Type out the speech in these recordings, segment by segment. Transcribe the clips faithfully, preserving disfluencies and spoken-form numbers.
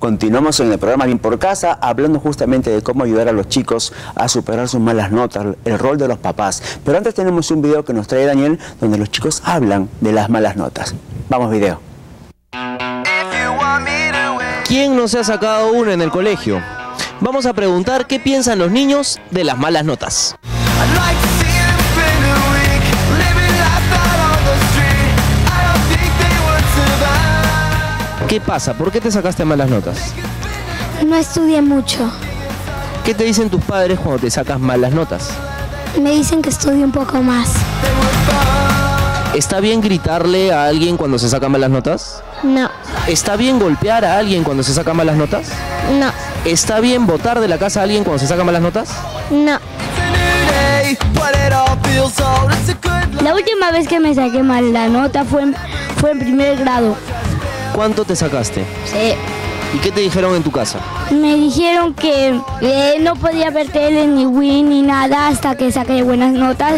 Continuamos en el programa Bien por Casa, hablando justamente de cómo ayudar a los chicos a superar sus malas notas, el rol de los papás. Pero antes tenemos un video que nos trae Daniel, donde los chicos hablan de las malas notas. Vamos, video. ¿Quién no se ha sacado uno en el colegio? Vamos a preguntar qué piensan los niños de las malas notas. ¿Qué pasa? ¿Por qué te sacaste malas notas? No estudié mucho. ¿Qué te dicen tus padres cuando te sacas malas notas? Me dicen que estudie un poco más. ¿Está bien gritarle a alguien cuando se saca malas notas? No. ¿Está bien golpear a alguien cuando se saca malas notas? No. ¿Está bien botar de la casa a alguien cuando se saca malas notas? No. La última vez que me saqué mala nota fue en, fue en primer grado. ¿Cuánto te sacaste? Sí. ¿Y qué te dijeron en tu casa? Me dijeron que eh, no podía ver tele, ni Wii, ni nada hasta que saqué buenas notas.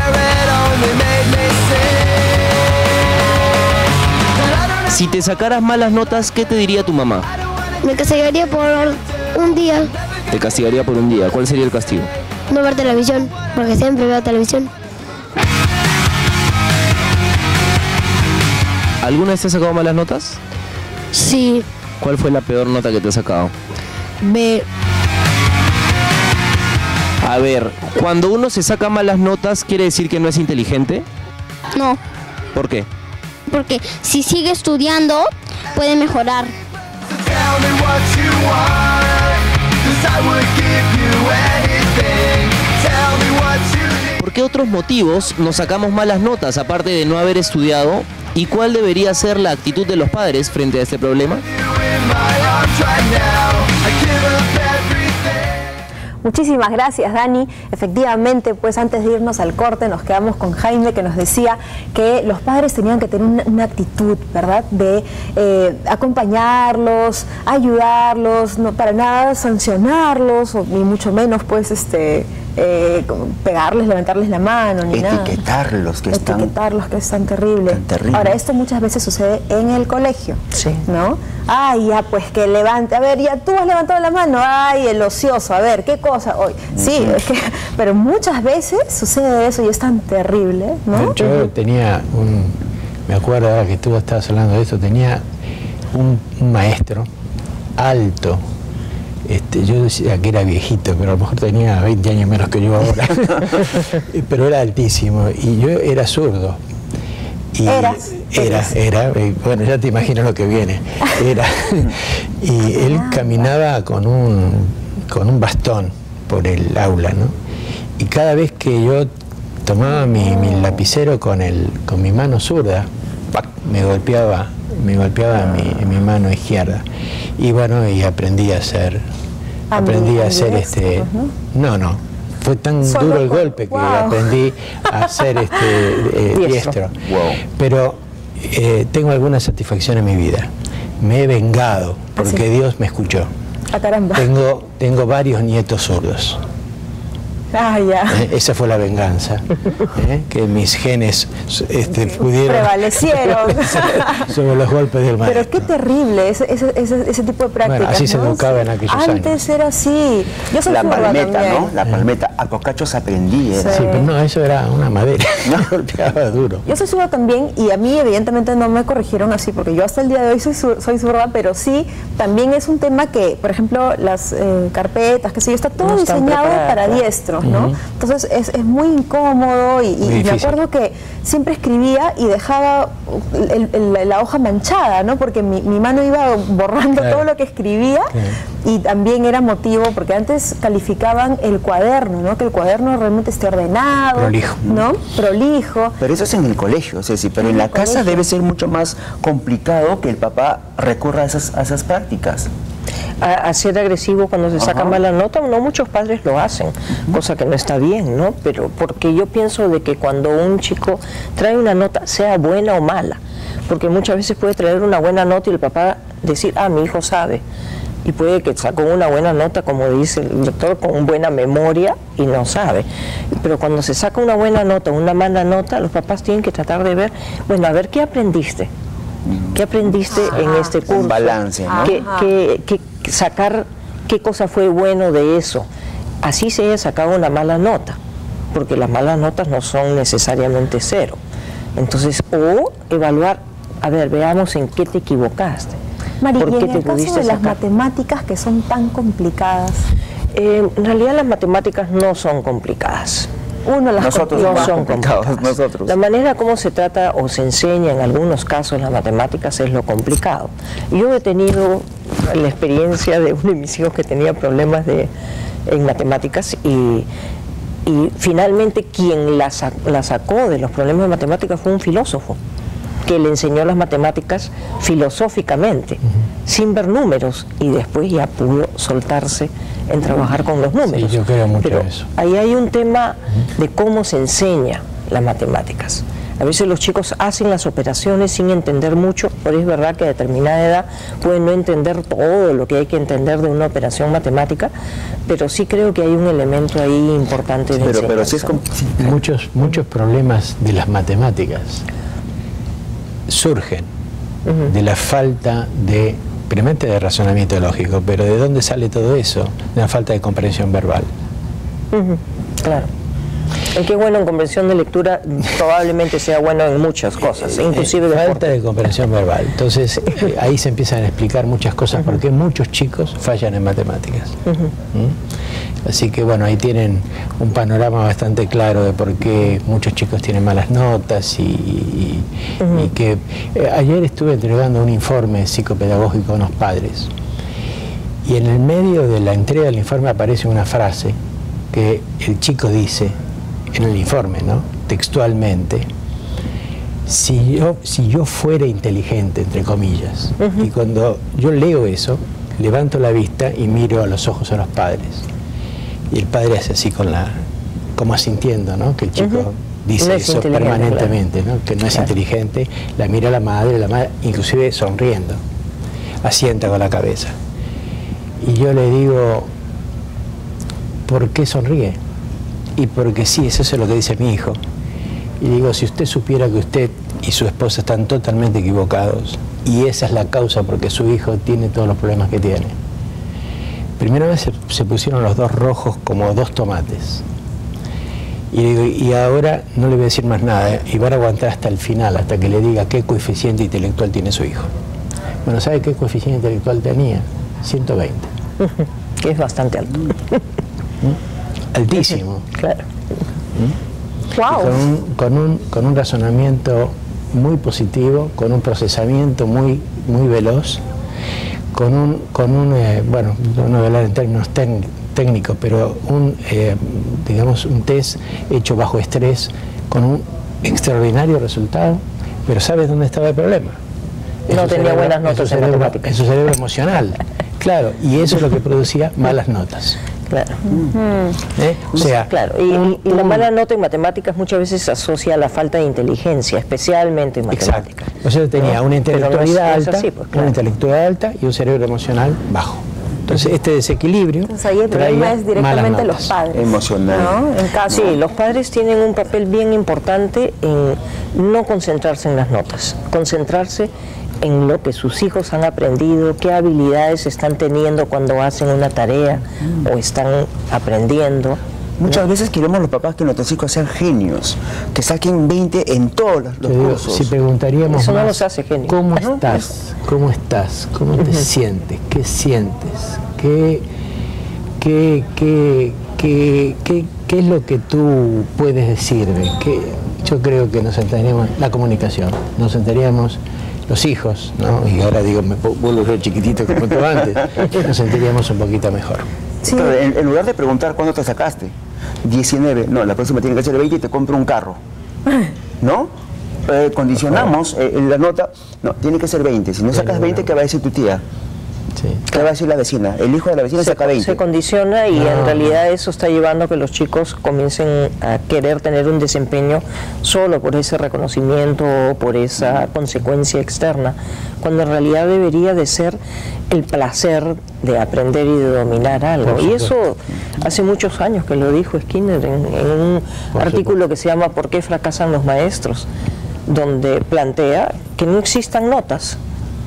Si te sacaras malas notas, ¿qué te diría tu mamá? Me castigaría por un día. Te castigaría por un día. ¿Cuál sería el castigo? No ver televisión, porque siempre veo televisión. ¿Alguna vez te has sacado malas notas? Sí. ¿Cuál fue la peor nota que te has sacado? B. A ver, cuando uno se saca malas notas, ¿quiere decir que no es inteligente? No, ¿Por qué? porque si sigue estudiando, puede mejorar. ¿Por qué otros motivos nos sacamos malas notas, aparte de no haber estudiado? ¿Y cuál debería ser la actitud de los padres frente a este problema? Muchísimas gracias, Dani. Efectivamente, pues antes de irnos al corte nos quedamos con Jaime, que nos decía que los padres tenían que tener una, una actitud, ¿verdad?, de eh, acompañarlos, ayudarlos, no para nada sancionarlos, o, ni mucho menos pues este eh, pegarles, levantarles la mano, ni nada. Etiquetarlos, que están... Etiquetarlos, que es tan terrible. tan terrible. Ahora, esto muchas veces sucede en el colegio, Sí. ¿no? Ay, ya, pues que levante, a ver, ya tú has levantado la mano, ay, el ocioso, a ver, ¿qué cosa hoy? Sí, Uh-huh. es que, pero muchas veces sucede eso y es tan terrible, ¿no? Yo tenía un, me acuerdo ahora que tú estabas hablando de esto, tenía un, un maestro alto, este, yo decía que era viejito, pero a lo mejor tenía veinte años menos que yo ahora, pero era altísimo y yo era zurdo. Y Eras. Era, era, bueno, ya te imagino lo que viene. Era, y él caminaba con un, con un bastón por el aula, ¿no? Y cada vez que yo tomaba mi, mi lapicero con, el, con mi mano zurda, ¡pac!, me golpeaba, me golpeaba mi, mi mano izquierda. Y bueno, y aprendí a hacer, aprendí a hacer este, no, no. Fue tan Solo duro el con- golpe que wow. aprendí a ser este, eh, diestro. Wow. Pero eh, tengo alguna satisfacción en mi vida. Me he vengado porque ¿Ah, sí? Dios me escuchó. Ah, caramba. Tengo, tengo varios nietos zurdos. Ah, ya. ¿Eh? Esa fue la venganza. ¿Eh? Que mis genes este, pudieron Prevalecieron. sobre los golpes del maestro. Pero qué terrible ese, ese, ese, ese tipo de prácticas, Bueno, así se ¿no? educaba en aquellos Antes años. era así. Yo soy La zurda palmeta, también. ¿no? La palmeta. A cocachos aprendí. Era. Sí, pero no, eso era una madera. No golpeaba duro. Yo soy zurda también y a mí evidentemente no me corrigieron así, porque yo hasta el día de hoy soy, zur- soy zurda, pero sí, también es un tema que, por ejemplo, las eh, carpetas, que sé yo, está todo No están diseñado preparadas, para claro. diestros, ¿no? Entonces es, es muy incómodo y, y Muy me difícil. acuerdo que siempre escribía y dejaba el- el- la hoja manchada, ¿no? Porque mi, mi mano iba borrando Claro. todo lo que escribía. Claro. Y también era motivo, porque antes calificaban el cuaderno, ¿no? Que el cuaderno realmente esté ordenado, Prolijo. ¿no? Prolijo. Pero eso es en el colegio, Ceci, pero En en el la casa colegio. debe ser mucho más complicado que el papá recurra a esas, a esas prácticas. A, a ser agresivo cuando se saca Ajá. mala nota, no muchos padres lo hacen, cosa que no está bien, ¿no? Pero porque yo pienso de que cuando un chico trae una nota, sea buena o mala, porque muchas veces puede traer una buena nota y el papá decir, ah, mi hijo sabe, y puede que sacó una buena nota, como dice el doctor, con buena memoria y no sabe. Pero cuando se saca una buena nota, una mala nota, los papás tienen que tratar de ver, bueno, a ver, ¿qué aprendiste? ¿Qué aprendiste Ajá. en este curso? Un balance, ¿no? ¿Qué, qué, qué, sacar qué cosa fue bueno de eso? Así se haya sacado una mala nota, porque las malas notas no son necesariamente cero. Entonces, o evaluar, a ver, veamos en qué te equivocaste. Mari, ¿Por y qué en te el caso pudiste de las sacar? matemáticas que son tan complicadas, Eh, en realidad las matemáticas no son complicadas. uno las Nosotros complica. No son complicados, complicadas. nosotros. La manera como se trata o se enseña en algunos casos las matemáticas es lo complicado. Yo he tenido la experiencia de uno de mis hijos que tenía problemas de, en matemáticas y, y finalmente quien la, sa- la sacó de los problemas de matemáticas fue un filósofo que le enseñó las matemáticas filosóficamente, uh-huh. sin ver números, y después ya pudo soltarse en trabajar con los números. Sí, yo creo mucho Pero eso. ahí hay un tema de cómo se enseña las matemáticas. A veces los chicos hacen las operaciones sin entender mucho, pero es verdad que a determinada edad pueden no entender todo lo que hay que entender de una operación matemática, pero sí creo que hay un elemento ahí importante de Pero, pero sí es enseñanza. como... Muchos, muchos problemas de las matemáticas surgen uh-huh. de la falta de, primeramente de razonamiento lógico, pero ¿de dónde sale todo eso? De la falta de comprensión verbal. Uh-huh. Claro. El que es bueno en comprensión de lectura probablemente sea bueno en muchas cosas, inclusive de falta deporte. de comprensión verbal. Entonces eh, ahí se empiezan a explicar muchas cosas, uh-huh. porque muchos chicos fallan en matemáticas. Uh-huh. ¿Mm? Así que bueno, ahí tienen un panorama bastante claro de por qué muchos chicos tienen malas notas y, y, uh-huh. y que eh, ayer estuve entregando un informe psicopedagógico a unos padres y en el medio de la entrega del informe aparece una frase que el chico dice en el informe, ¿no? Textualmente: si yo, si yo fuera inteligente, entre comillas. Uh-huh. Y cuando yo leo eso, levanto la vista y miro a los ojos a los padres. Y el padre hace así con la, como asintiendo, ¿no? Que el chico uh-huh. dice no es eso permanentemente, claro. ¿no? Que no es claro. inteligente. La mira a la madre, la madre inclusive sonriendo, asienta con la cabeza. Y yo le digo: ¿por qué sonríe? Y porque sí, eso es lo que dice mi hijo. Y digo, si usted supiera que usted y su esposa están totalmente equivocados y esa es la causa porque su hijo tiene todos los problemas que tiene. Primera vez se, se pusieron los dos rojos como dos tomates. Y digo, y ahora no le voy a decir más nada, ¿eh? Y van a aguantar hasta el final, hasta que le diga qué coeficiente intelectual tiene su hijo. Bueno, ¿sabe qué coeficiente intelectual tenía? ciento veinte. Que es bastante alto. Altísimo. Claro. ¿Mm? Wow. Con un, con, un, con un razonamiento muy positivo, con un procesamiento muy, muy veloz, con un, con un eh, bueno, no voy a hablar en términos técnicos, pero un, eh, digamos, un test hecho bajo estrés con un extraordinario resultado, pero ¿sabes dónde estaba el problema? No tenía cerebro, buenas notas en cerebro, matemáticas. en su cerebro emocional. Claro, y eso es lo que producía malas notas. Claro. Uh-huh. ¿Eh? O sea, claro. Y, un, y la un... mala nota en matemáticas muchas veces se asocia a la falta de inteligencia, especialmente en matemáticas. Exacto. O sea, tenía ¿no? una intelectualidad no es, alta, así, pues, claro. una intelectualidad alta y un cerebro emocional bajo. Entonces, este desequilibrio. Entonces, ahí el problema es directamente los padres. Emocional. ¿No? En caso... Sí, los padres tienen un papel bien importante en no concentrarse en las notas, concentrarse en lo que sus hijos han aprendido, qué habilidades están teniendo cuando hacen una tarea mm. o están aprendiendo. Muchas ¿no? veces queremos los papás que nuestros hijos sean genios, que saquen veinte en todos los, los digo, cursos. Si preguntaríamos Eso más, no los hace genios. ¿cómo estás? ¿Cómo estás? ¿Cómo te uh-huh. sientes? ¿Qué sientes? ¿Qué, qué, qué, qué, qué, qué es lo que tú puedes decirme? ¿Qué? Yo creo que nos sentaríamos, la comunicación, nos sentaríamos los hijos, ¿no? Y ahora digo, me vuelvo a ser chiquitito como tú antes, nos sentiríamos un poquito mejor. Sí. Pero en, en lugar de preguntar cuándo te sacaste, diecinueve, no, la próxima tiene que ser veinte y te compro un carro, ¿no? Eh, condicionamos eh, la nota, no, tiene que ser veinte, si no sacas veinte, ¿qué va a decir tu tía? Sí. ¿Qué va a decir la vecina? El hijo de la vecina se, saca veinte. Se condiciona y no. en realidad eso está llevando a que los chicos comiencen a querer tener un desempeño solo por ese reconocimiento o por esa consecuencia externa, cuando en realidad debería de ser el placer de aprender y de dominar algo. Y eso hace muchos años que lo dijo Skinner en, en un por artículo supuesto. que se llama ¿Por qué fracasan los maestros? donde plantea que no existan notas,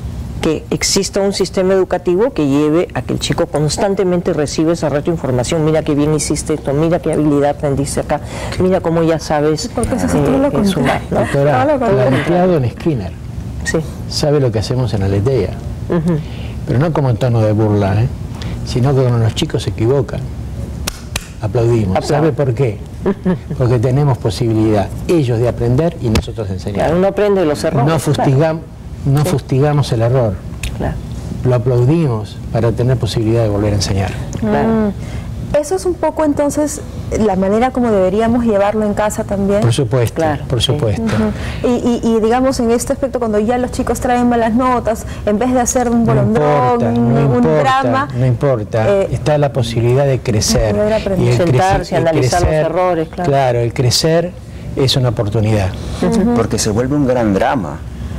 que exista un sistema educativo que lleve a que el chico constantemente reciba esa retroinformación. Mira qué bien hiciste esto, mira qué habilidad aprendiste acá, mira cómo ya sabes Porque eso sí eh, tú lo eh, sumar, ¿no? Doctora, No lo conté. planteado en Skinner, Sí. sabe lo que hacemos en Aletea, Ujú. pero no como en tono de burla, ¿eh? sino que cuando los chicos se equivocan, aplaudimos. Aplaudo. ¿Sabe por qué? Porque tenemos posibilidad, ellos de aprender y nosotros de enseñar. Claro, uno aprende los errores. No, fustigam- no Sí. fustigamos el error, Claro, lo aplaudimos para tener posibilidad de volver a enseñar. claro. Mm. Eso es un poco entonces la manera como deberíamos llevarlo en casa también. Por supuesto, Claro, por sí. supuesto. Ujú. y, y- y digamos en este aspecto, cuando ya los chicos traen malas notas, en vez de hacer un No bolondrón, importa, un, no un importa, drama, no importa. eh, Está la posibilidad de crecer. poder aprender. el Sentarse, crece- el analizar los errores, claro. Claro, el crecer es una oportunidad. Porque se vuelve un gran drama.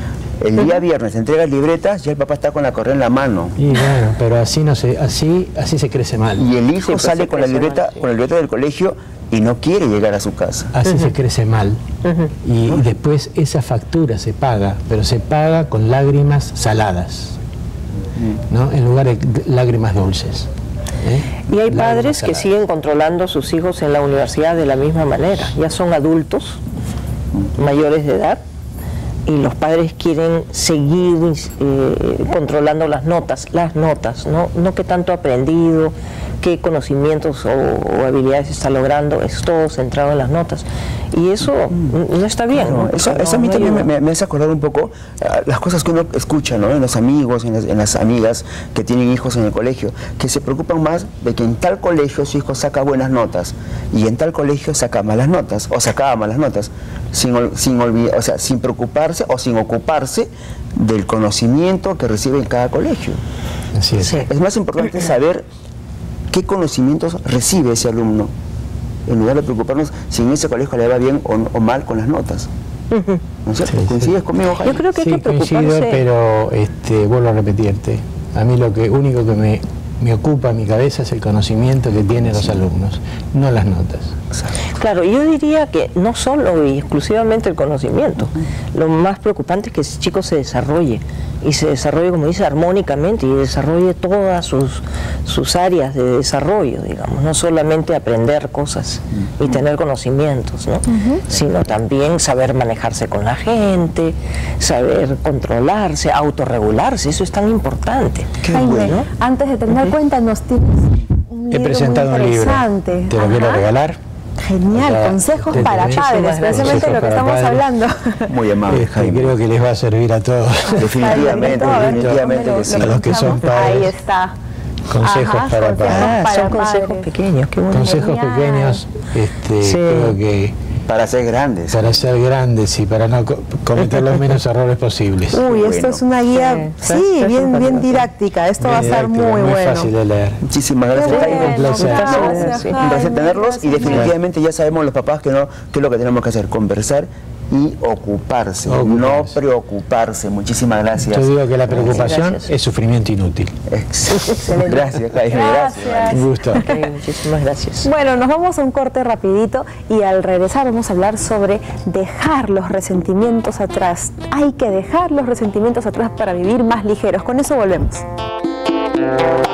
El día viernes entregas libretas y el papá está con la correa en la mano. Y bueno, pero así no se, así, así se crece mal. Y el hijo Sí, pues sale se con la crece libreta, mal, sí. con la libreta del colegio y no quiere llegar a su casa. Así se crece mal. y, y después esa factura se paga, pero se paga con lágrimas saladas, ¿no? En lugar de lágrimas dulces. ¿eh? Y hay Lágrimas padres que saladas. siguen controlando a sus hijos en la universidad de la misma manera. Ya son adultos, mayores de edad, y los padres quieren seguir eh, controlando las notas, las notas, ¿no? No qué tanto ha aprendido, qué conocimientos o, o habilidades está logrando, es todo centrado en las notas. Y eso mm. no está bien. Claro, ¿no? eso, No- eso a mí no también me, ayuda. me- me hace acordar un poco ah, las cosas que uno escucha, ¿no? En los amigos, en las, en las amigas que tienen hijos en el colegio, que se preocupan más de que en tal colegio su hijo saca buenas notas y en tal colegio saca malas notas o sacaba malas notas, sin, ol- sin, olvid- o sea, sin preocuparse o sin ocuparse del conocimiento que recibe en cada colegio. Así es. Sí. Es más importante saber qué conocimientos recibe ese alumno, en lugar de preocuparnos si en ese colegio le va bien o, o mal con las notas. ¿No es cierto? Sí, sí. ¿Coincides conmigo, Jaime? Yo creo que hay Sí, que preocuparse. coincido, pero este, vuelvo a repetirte. A mí lo que único que me, me ocupa en mi cabeza es el conocimiento que tienen los alumnos, no las notas. Claro, yo diría que no solo y exclusivamente el conocimiento, lo más preocupante es que ese chico se desarrolle y se desarrolle, como dice, armónicamente y desarrolle todas sus, sus áreas de desarrollo, digamos, no solamente aprender cosas y tener conocimientos, ¿no? Sino también saber manejarse con la gente, saber controlarse, autorregularse, eso es tan importante. Jaime, bueno. antes de terminar, cuéntanos, tienes un He libro presentado muy un libro, interesante. te lo quiero Ajá. regalar. Genial, O sea, consejos te- para muchísimas padres, gracias. precisamente lo que Consejos para estamos padres. hablando. Muy amable, Este, Jaime. creo que les va a servir a todos. Definitivamente, A ver, definitivamente lo- que sí. lo A los que son escuchamos. Ahí padres. está. Consejos Ajá, para consejos padres. Ah, para son consejos padres. pequeños, qué bueno. Consejos Genial. pequeños, este, Sí. creo que Para ser grandes. para ser grandes y para no co- cometer los menos errores posibles. Uy, Qué esto bueno. es una guía, Sí, sí, sí, sí, bien, sí, bien sí. didáctica. Esto Bien va a estar didáctico, muy bueno. fácil de leer. Muchísimas gracias, Qué Jaime. Un placer. Gracias, Sí, Un placer Jaime, tenerlos y gracias. definitivamente ya sabemos los papás que no, qué es lo que tenemos que hacer, conversar y ocuparse, Ocuparse. no preocuparse. Muchísimas gracias. Yo digo que la preocupación Gracias. es sufrimiento inútil. Excelente. Gracias, Jaime. Gracias. Gracias. Un gusto. Ok, muchísimas gracias. Bueno, nos vamos a un corte rapidito y al regresar vamos a hablar sobre dejar los resentimientos atrás. Hay que dejar los resentimientos atrás para vivir más ligeros. Con eso volvemos.